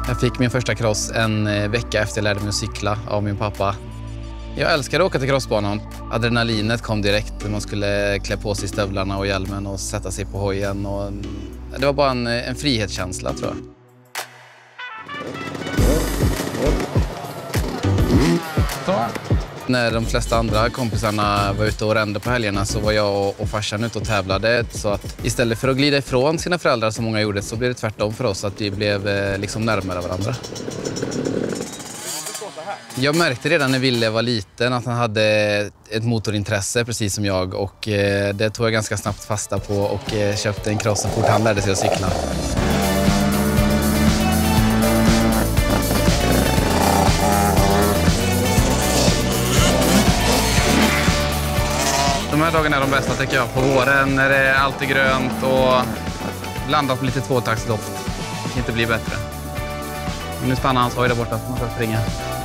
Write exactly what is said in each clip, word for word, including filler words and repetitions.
Jag fick min första cross en vecka efter jag lärde mig att cykla av min pappa. Jag älskade att åka till crossbanan. Adrenalinet kom direkt. Man skulle klä på sig stövlarna och hjälmen och sätta sig på hojen. Och det var bara en, en frihetskänsla, tror jag. Så. När de flesta andra kompisarna var ute och rände på helgerna så var jag och farsan ute och tävlade. Så att istället för att glida ifrån sina föräldrar som många gjorde så blev det tvärtom för oss, att vi blev liksom närmare varandra. Jag märkte redan när Ville var liten att han hade ett motorintresse precis som jag, och det tog jag ganska snabbt fasta på och köpte en cross så fort han lärde sig att cykla. De här dagarna är de bästa, tycker jag. På våren när det är alltid grönt och blandat med lite tvåtaktsdoft. Det kan inte bli bättre. Nu stannar hans hoj där borta så man får springa.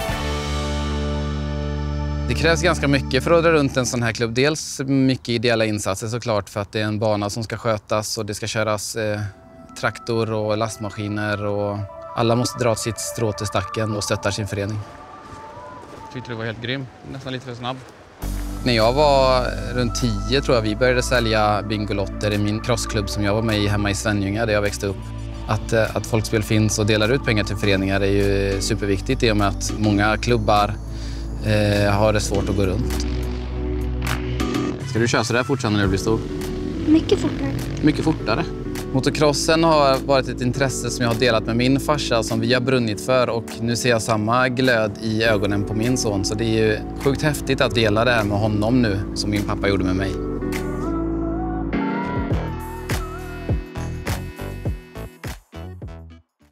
Det krävs ganska mycket för att dra runt en sån här klubb. Dels mycket ideella insatser såklart, för att det är en bana som ska skötas och det ska köras eh, traktor och lastmaskiner och alla måste dra sitt strå till stacken och stötta sin förening. Jag tyckte du var helt grym, nästan lite för snabb. När jag var runt tio tror jag vi började sälja bingolotter i min crossklubb som jag var med i hemma i Svenljunga där jag växte upp. Att, att Folkspel finns och delar ut pengar till föreningar är ju superviktigt i och med att många klubbar eh, har det svårt att gå runt. Ska du köra så där fort sen när du blir stor? Mycket fortare. Mycket fortare. Motocrossen har varit ett intresse som jag har delat med min farsa som vi har brunnit för, och nu ser jag samma glöd i ögonen på min son. Så det är ju sjukt häftigt att dela det här med honom nu som min pappa gjorde med mig.